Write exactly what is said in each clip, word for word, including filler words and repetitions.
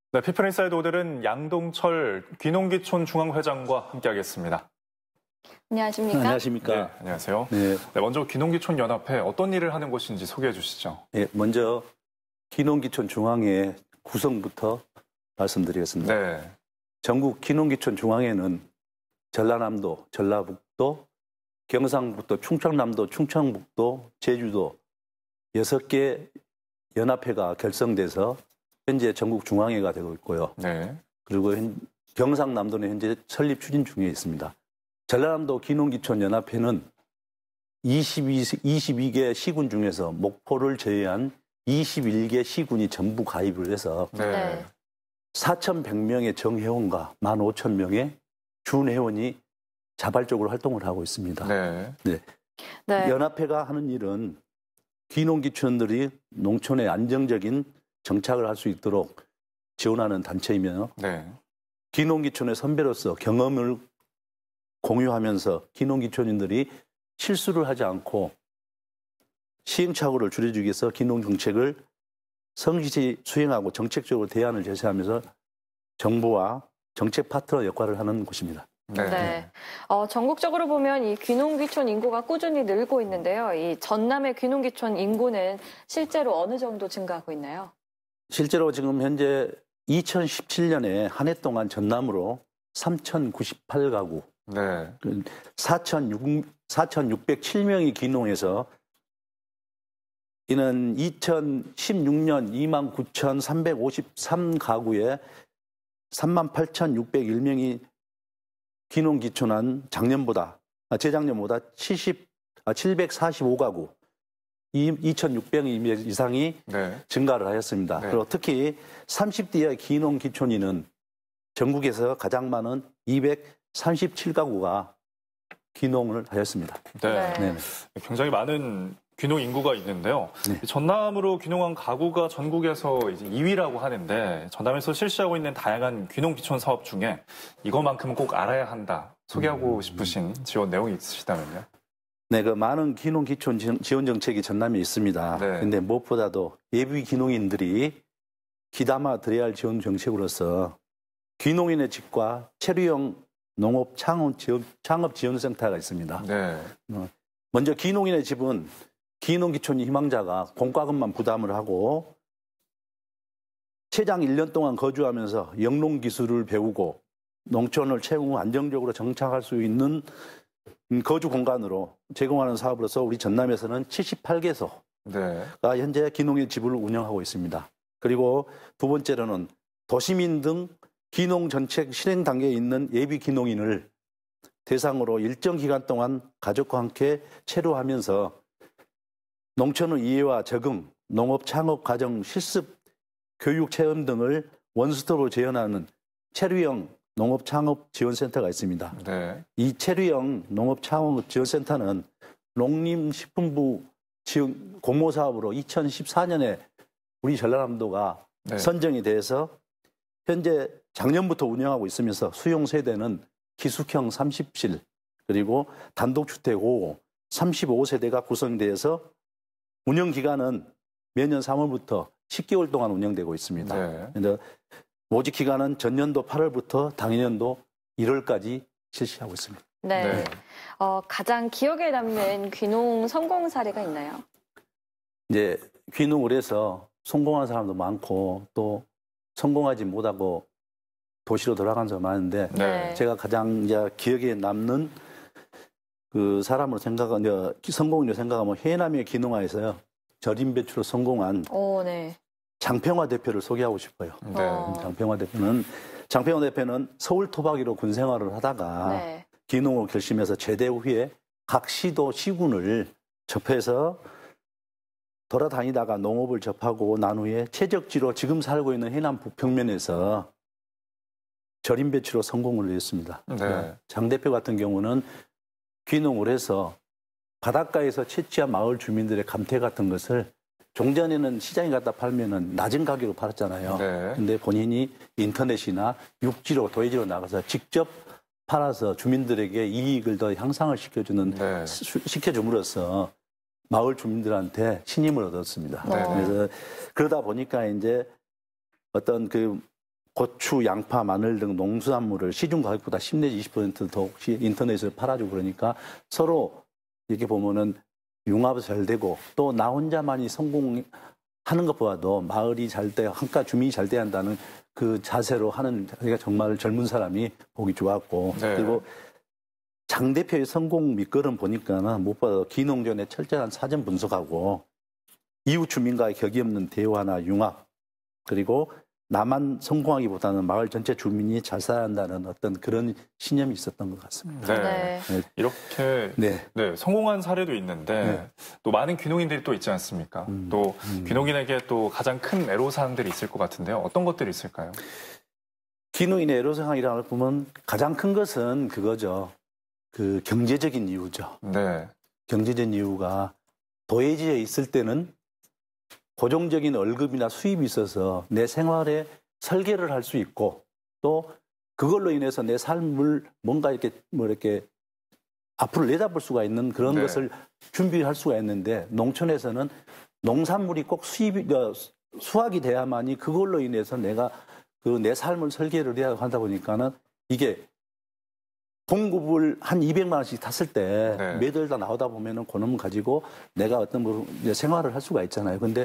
네, 피플인사이드 오늘은 양동철 귀농귀촌 중앙회장과 함께하겠습니다. 안녕하십니까? 안녕하십니까? 네, 안녕하세요. 네. 네, 먼저 귀농귀촌 연합회 어떤 일을 하는 곳인지 소개해 주시죠. 네, 먼저 귀농귀촌 중앙회 구성부터 말씀드리겠습니다. 네. 전국 귀농귀촌 중앙회는 전라남도, 전라북도, 경상북도, 충청남도, 충청북도, 제주도 여섯 개 연합회가 결성돼서 현재 전국 중앙회가 되고 있고요. 네. 그리고 경상남도는 현재 설립 추진 중에 있습니다. 전라남도 귀농귀촌 연합회는 이십이, 이십이 개 시군 중에서 목포를 제외한 이십일 개 시군이 전부 가입을 해서 네. 사천백 명의 정회원과 만 오천 명의 준회원이 자발적으로 활동을 하고 있습니다. 네. 네. 네. 연합회가 하는 일은 귀농귀촌들이 농촌에 안정적인 정착을 할 수 있도록 지원하는 단체이며 네. 귀농귀촌의 선배로서 경험을 공유하면서 귀농귀촌인들이 실수를 하지 않고 시행착오를 줄여주기 위해서 귀농정책을 성실히 수행하고 정책적으로 대안을 제시하면서 정부와 정책 파트너 역할을 하는 곳입니다. 네. 네. 어, 전국적으로 보면 이 귀농귀촌 인구가 꾸준히 늘고 있는데요. 이 전남의 귀농귀촌 인구는 실제로 어느 정도 증가하고 있나요? 실제로 지금 현재 이천십칠 년에 한 해 동안 전남으로 삼천구십팔 가구, 네. 사천육백칠 명이 귀농해서 이는 이천십육 년 이만 구천삼백오십삼 가구에 삼만 팔천육백일 명이 귀농귀촌한 작년보다, 재작년보다 칠백사십오 가구, 이천육백 명 이상이 네. 증가를 하였습니다. 네. 그리고 특히 삼십 대의 귀농귀촌인은 전국에서 가장 많은 이백삼십칠 가구가 귀농을 하였습니다. 네. 네. 네. 굉장히 많은 귀농 인구가 있는데요. 네. 전남으로 귀농한 가구가 전국에서 이제 이 위라고 하는데 전남에서 실시하고 있는 다양한 귀농귀촌 사업 중에 이것만큼은 꼭 알아야 한다. 소개하고 음. 싶으신 지원 내용이 있으시다면요. 네, 그 많은 귀농귀촌 지원 정책이 전남에 있습니다. 네. 근데 무엇보다도 예비 귀농인들이 귀담아 들여야 할 지원 정책으로서 귀농인의 집과 체류형 농업 창업 지원, 창업 지원센터가 있습니다. 네. 먼저 귀농인의 집은 귀농귀촌 희망자가 공과금만 부담을 하고 최장 일 년 동안 거주하면서 영농기술을 배우고 농촌을 채용 안정적으로 정착할 수 있는 거주 공간으로 제공하는 사업으로서 우리 전남에서는 칠십팔 개소가 네. 현재 귀농인 집을 운영하고 있습니다. 그리고 두 번째로는 도시민 등 귀농 정책 실행 단계에 있는 예비 귀농인을 대상으로 일정 기간 동안 가족과 함께 체류하면서 농촌의 이해와 적응, 농업 창업 과정 실습, 교육 체험 등을 원스톱으로 지원하는 체류형 농업 창업 지원센터가 있습니다. 네. 이 체류형 농업 창업 지원센터는 농림식품부 지원 공모 사업으로 이천십사 년에 우리 전라남도가 네. 선정이 돼서 현재 작년부터 운영하고 있으면서 수용 세대는 기숙형 삼십 실 그리고 단독주택 오 호 삼십오 세대가 구성돼서 운영 기간은 매년 삼월부터 십 개월 동안 운영되고 있습니다. 네. 그런데 모집 기간은 전년도 팔월부터 당년도 일월까지 실시하고 있습니다. 네. 네. 어, 가장 기억에 남는 귀농 성공 사례가 있나요? 이제 귀농을 해서 성공한 사람도 많고 또 성공하지 못하고 도시로 돌아간 사람 많은데 네. 제가 가장 이제 기억에 남는 그 사람으로 생각하면 성공으로 생각하면 해남의 귀농하에서요 절임 배추로 성공한 오, 네. 장평화 대표를 소개하고 싶어요. 네. 어. 장평화 대표는 장평화 대표는 서울 토박이로 군 생활을 하다가 네. 귀농을 결심해서 제대 후에 각 시도 시군을 접해서 돌아다니다가 농업을 접하고 난 후에 최적지로 지금 살고 있는 해남 북평면에서 절임 배추로 성공을 했습니다. 네. 장 대표 같은 경우는 귀농을 해서 바닷가에서 채취한 마을 주민들의 감태 같은 것을 종전에는 시장에 갖다 팔면은 낮은 가격으로 팔았잖아요. 네. 근데 본인이 인터넷이나 육지로 도해지로 나가서 직접 팔아서 주민들에게 이익을 더 향상을 시켜주는 네. 시켜줌으로써 마을 주민들한테 신임을 얻었습니다. 네. 그래서 그러다 보니까 이제 어떤 그 고추, 양파, 마늘 등 농수산물을 시중 가격보다 십 내지 이십 퍼센트 더 혹시 인터넷에서 팔아주고 그러니까 서로 이렇게 보면은 융합이 잘 되고 또 나 혼자만이 성공하는 것보다도 마을이 잘 돼, 한가 주민이 잘 돼야 한다는 그 자세로 하는 자기가 정말 젊은 사람이 보기 좋았고 네. 그리고 장 대표의 성공 밑거름 보니까는 무엇보다 기농전에 철저한 사전 분석하고 이웃 주민과의 격이 없는 대화나 융합 그리고 나만 성공하기보다는 마을 전체 주민이 잘 살아야 한다는 어떤 그런 신념이 있었던 것 같습니다. 네. 네. 이렇게 네. 네, 성공한 사례도 있는데 네. 또 많은 귀농인들이 또 있지 않습니까? 음, 또 음. 귀농인에게 또 가장 큰 애로사항들이 있을 것 같은데요. 어떤 것들이 있을까요? 기농인의 애로사항이라는 걸 보면 가장 큰 것은 그거죠. 그 경제적인 이유죠. 네. 경제적인 이유가 도해지에 있을 때는 고정적인 월급이나 수입이 있어서 내 생활에 설계를 할 수 있고 또 그걸로 인해서 내 삶을 뭔가 이렇게 뭐 이렇게 앞으로 내다볼 수가 있는 그런 네. 것을 준비할 수가 있는데 농촌에서는 농산물이 꼭 수입이 수확이 돼야만이 그걸로 인해서 내가 그 내 삶을 설계를 해야 하다 보니까는 이게 공급을 한 이백만 원씩 탔을 때 네. 매달 다 나오다 보면은 그놈 가지고 내가 어떤 뭐 이제 생활을 할 수가 있잖아요. 근데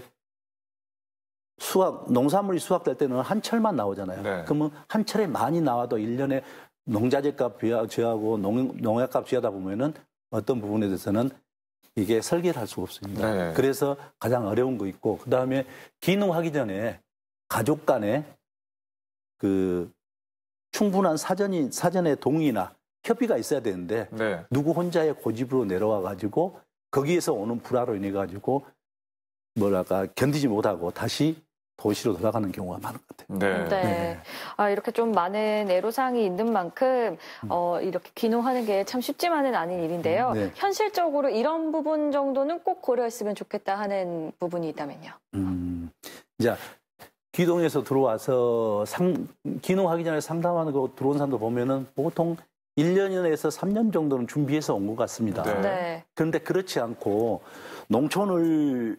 수확 농산물이 수확될 때는 한 철만 나오잖아요. 네. 그러면 한 철에 많이 나와도 일 년에 농자재값 쥐하고 농, 농약값 쥐하다 보면은 어떤 부분에 대해서는 이게 설계를 할 수가 없습니다. 네. 그래서 가장 어려운 거 있고 그다음에 기농하기 전에 가족 간에 그 충분한 사전이 사전의 동의나 협의가 있어야 되는데 네. 누구 혼자의 고집으로 내려와 가지고 거기에서 오는 불화로 인해 가지고 뭐랄까 견디지 못하고 다시 도시로 돌아가는 경우가 많은 것 같아요. 네. 네. 네. 아, 이렇게 좀 많은 애로사항이 있는 만큼, 어, 이렇게 귀농하는 게 참 쉽지만은 않은 일인데요. 네. 현실적으로 이런 부분 정도는 꼭 고려했으면 좋겠다 하는 부분이 있다면요. 음, 이제 귀농에서 들어와서 상, 귀농하기 전에 상담하는 거 들어온 사람도 보면은 보통 일 년에서 삼 년 정도는 준비해서 온 것 같습니다. 네. 네. 그런데 그렇지 않고 농촌을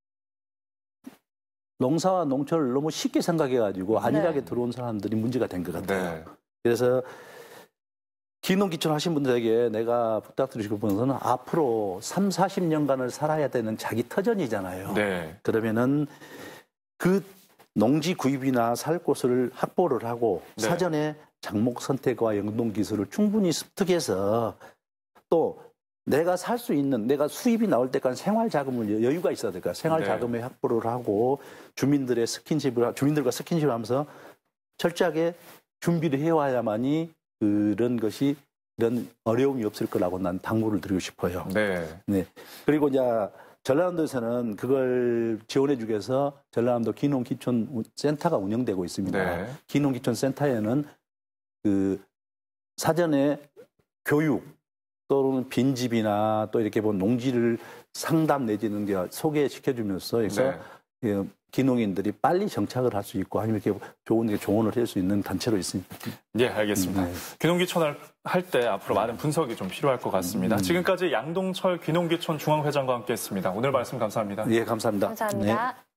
농사와 농촌을 너무 쉽게 생각해가지고 안일하게 네. 들어온 사람들이 문제가 된 것 같아요. 네. 그래서 기농 기촌 하신 분들에게 내가 부탁드리고 싶은 것은 앞으로 삼, 사십 년간을 살아야 되는 자기 터전이잖아요. 네. 그러면은 그 농지 구입이나 살 곳을 확보를 하고 네. 사전에 작목 선택과 영농 기술을 충분히 습득해서 또 내가 살 수 있는 내가 수입이 나올 때까지 생활 자금을 여유가 있어야 될까 생활 네. 자금의 확보를 하고 주민들의 스킨십을 주민들과 스킨십을 하면서 철저하게 준비를 해와야만이 그런 것이 이런 어려움이 없을 거라고 난 당부를 드리고 싶어요. 네. 네. 그리고 이제 전라남도에서는 그걸 지원해주기 위해서 전라남도 기농기촌 센터가 운영되고 있습니다. 네. 기농기촌 센터에는 그 사전에 교육 또는 빈집이나 또 이렇게 본 농지를 상담 내지는 게 소개시켜주면서 그래서 네. 기농인들이 빨리 정착을 할 수 있고 아니면 이렇게 좋은 조언을 할 수 있는 단체로 있습니다. 예, 알겠습니다. 네. 귀농귀촌을 할 때 앞으로 많은 분석이 좀 필요할 것 같습니다. 음. 지금까지 양동철 귀농귀촌 중앙회장과 함께했습니다. 오늘 말씀 감사합니다. 예, 감사합니다. 감사합니다. 네.